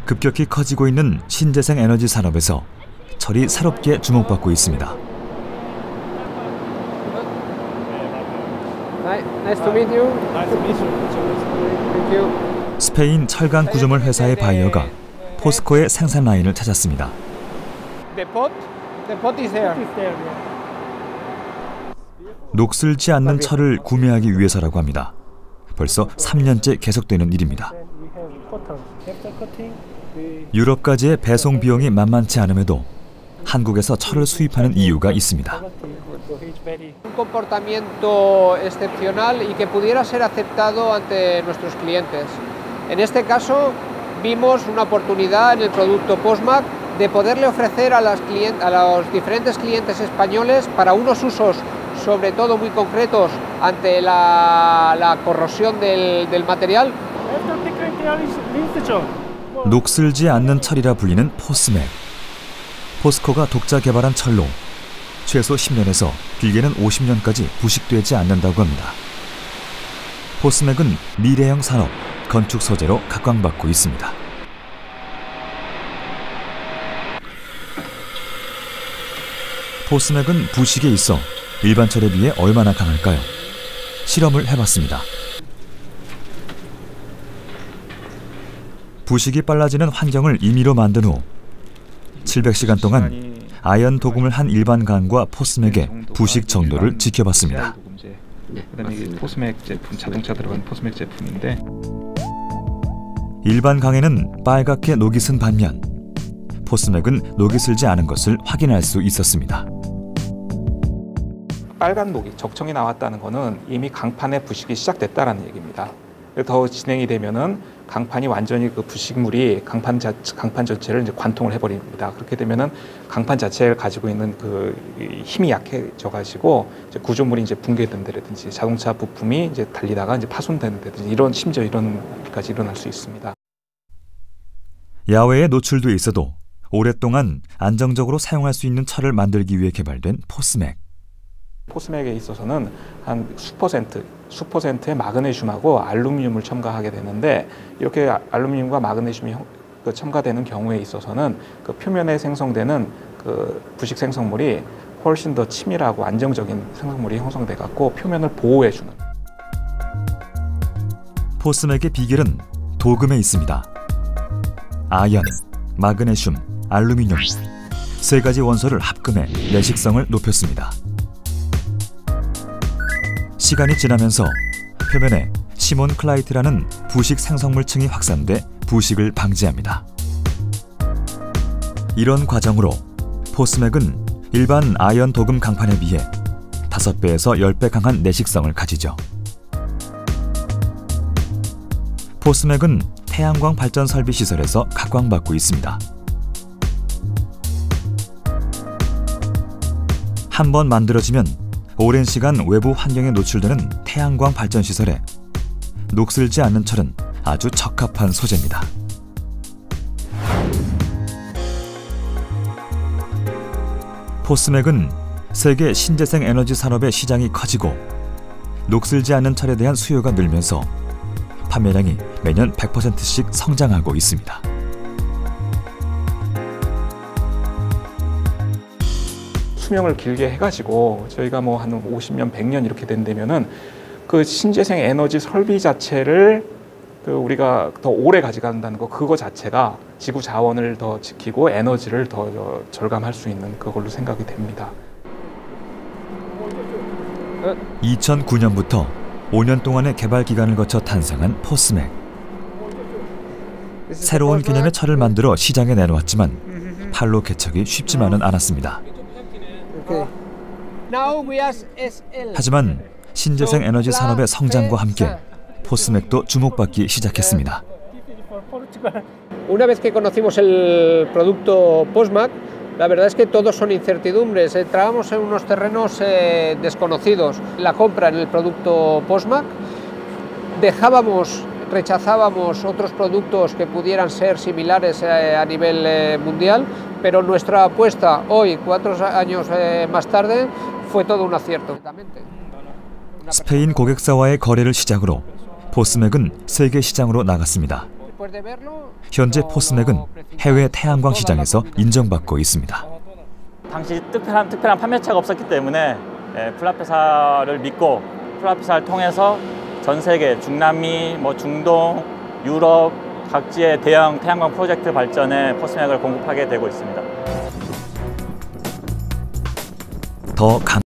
급격히 커지고 있는 신재생 에너지 산업에서 철이 새롭게 주목받고 있습니다. 스페인 철강 구조물 회사의 바이어가 포스코의 생산 라인을 찾았습니다. 녹슬지 않는 철을 구매하기 위해서라고 합니다. 벌써 3년째 계속되는 일입니다. 유럽까지의 배송 비용이 만만치 않음에도 한국에서 철을 수입하는 이유가 있습니다. Un comportamiento excepcional y que pudiera ser aceptado ante nuestros clientes. En este caso, vimos una oportunidad en el producto Postmac de poderle ofrecer a los diferentes clientes españoles para unos usos sobre todo muy concretos ante la corrosión del material. 녹슬지 않는 철이라 불리는 포스맥. 포스코가 독자 개발한 철로 최소 10년에서 길게는 50년까지 부식되지 않는다고 합니다. 포스맥은 미래형 산업, 건축 소재로 각광받고 있습니다. 포스맥은 부식에 있어 일반 철에 비해 얼마나 강할까요? 실험을 해봤습니다. 부식이 빨라지는 환경을 임의로 만든 후 700시간 동안 아연 도금을 한 일반 강과 포스맥의 부식 정도를 지켜봤습니다. 그다음에 이게 포스맥 제품, 자동차 들어간 포스맥 제품인데 일반 강에는 빨갛게 녹이 쓴 반면 포스맥은 녹이 슬지 않은 것을 확인할 수 있었습니다. 빨간 녹이 적청이 나왔다는 것은 이미 강판의 부식이 시작됐다는 얘기입니다. 더 진행이 되면은 강판이 완전히 그 부식물이 강판 전체를 이제 관통을 해버립니다. 그렇게 되면은 강판 자체를 가지고 있는 그 힘이 약해져가지고 이제 구조물이 이제 붕괴된다든지 자동차 부품이 이제 달리다가 이제 파손된다든지 심지어 이런 일까지 일어날 수 있습니다. 야외에 노출돼 있어도 오랫동안 안정적으로 사용할 수 있는 철을 만들기 위해 개발된 포스맥. 포스맥에 있어서는 한 수퍼센트의 마그네슘하고 알루미늄을 첨가하게 되는데 이렇게 알루미늄과 마그네슘이 첨가되는 경우에 있어서는 그 표면에 생성되는 그 부식 생성물이 훨씬 더 치밀하고 안정적인 생성물이 형성돼 갖고 표면을 보호해 주는. 포스맥의 비결은 도금에 있습니다. 아연, 마그네슘, 알루미늄 세 가지 원소를 합금해 내식성을 높였습니다. 시간이 지나면서 표면에 시몬클라이트라는 부식 생성물층이 확산돼 부식을 방지합니다. 이런 과정으로 포스맥은 일반 아연 도금 강판에 비해 5배에서 10배 강한 내식성을 가지죠. 포스맥은 태양광 발전 설비 시설에서 각광받고 있습니다. 한 번 만들어지면 오랜 시간 외부 환경에 노출되는 태양광 발전 시설에 녹슬지 않는 철은 아주 적합한 소재입니다. 포스맥은 세계 신재생 에너지 산업의 시장이 커지고 녹슬지 않는 철에 대한 수요가 늘면서 판매량이 매년 100%씩 성장하고 있습니다. 수명을 길게 해가지고 저희가 뭐 한 50년, 100년 이렇게 된다면은 그 신재생 에너지 설비 자체를 그 우리가 더 오래 가져간다는 거 그거 자체가 지구 자원을 더 지키고 에너지를 더 절감할 수 있는 그걸로 생각이 됩니다. 2009년부터 5년 동안의 개발 기간을 거쳐 탄생한 포스맥. 새로운 개념의 철을 만들어 시장에 내놓았지만 판로 개척이 쉽지만은 않았습니다. 하지만 신재생 에너지 산업의 성장과 함께 포스맥도 주목받기 시작했습니다. Una vez que conocimos el producto Postmac, la verdad es que todos son incertidumbres. Entrábamos en unos terrenos desconocidos. La compra en el producto Postmac, rechazábamos otros productos que pudieran ser similares a nivel mundial, pero nuestra apuesta hoy, 4 años más tarde, fue todo un acierto. 스페인 고객사와의 거래를 시작으로 포스맥은 세계 시장으로 나갔습니다. 현재 포스맥은 해외 태양광 시장에서 인정받고 있습니다. 당시 특별한 판매처가 없었기 때문에 플라페사를 믿고 플라페사를 통해서 전 세계 중남미, 중동, 유럽 각지의 대형 태양광 프로젝트 발전에 포스맥을 공급하게 되고 있습니다. 더